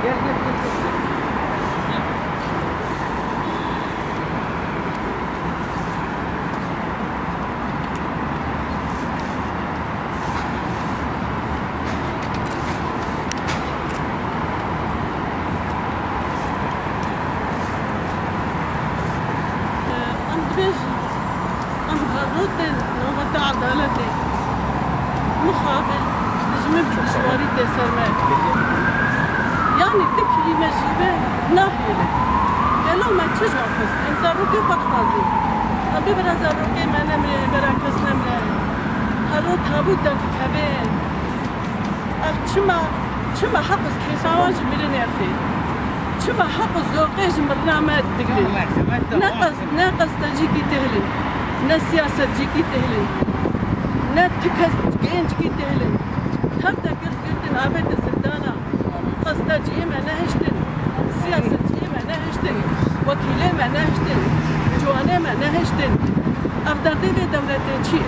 مخابل جميل مشواري تسمع يعني ذكي مجيبه ناهله قالوا ما تشجع بس انزاروكي بقفازي ابي برازاروكي ما نمري براكس نمري هرو تابوت دك كبين شما حقس كيساواج مليونيرتي شما حقس زوقيج برنامج دقري ناقص تجيكي تهلن نسياسة جيكي تهلن نتكس جينج كي تهلن تبدا قردن عبد الزندانة قصدا جيما نهشتن سياسة جيما نهشتن وكيلة ما نهشتن جوانا ما نهشتن أفضل دي دولة تشي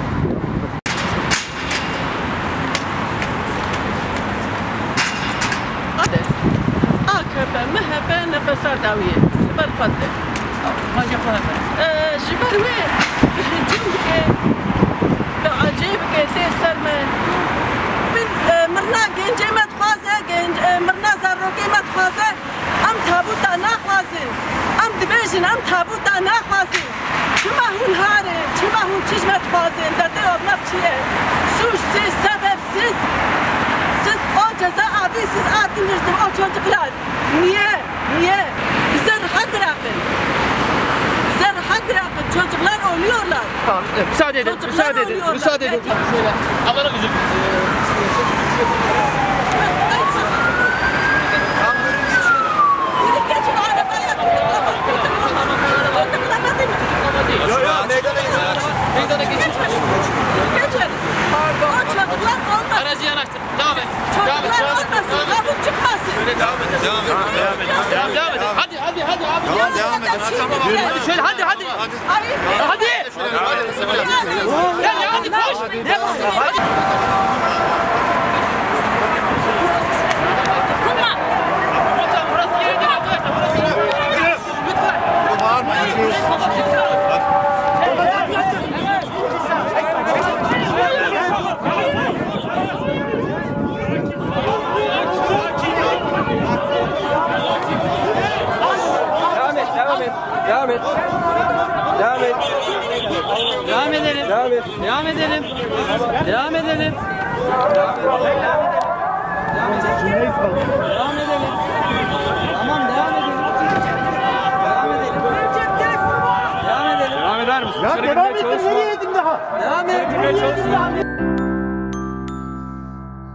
آكبا مهبا نفسا داوية سبر فضل ما جفاها جبروي جنبك عجيبك تيسر من مرنا جنجي ما تخازه مرنا زروكي ما تخازه ام تابوتا ناخازن ام دبيجن ام تابوتا ناخازن شما هون هاره شما هون چیز ما تخازن داده ابنا بچیه سوش سیز سبب سیز او جزا آبی سیز آتین نجدم او çocuklar niye bize rahat bırakın çocuklar ölüyorlar. Tamam, müsaade edin. Şöyle alalım bizim. Geçin arabaya. Meydana geçin. Geçin. Pardon. O çocuklar olmasın. Aracı yanaştır. Devam et. Çocuklar olmasın. Kabuk çıkmasın. Devam et. Hadi abi. Devam edin. Hadi şöyle hadi. Hadi. Gel ya hadi koş. Hadi. Burası yeri değil arkadaşlar. Lütfen. Devam edelim. Tamam devam edelim. Devam eder misin? Ya devam ettim, nereye yedim daha? Devam et.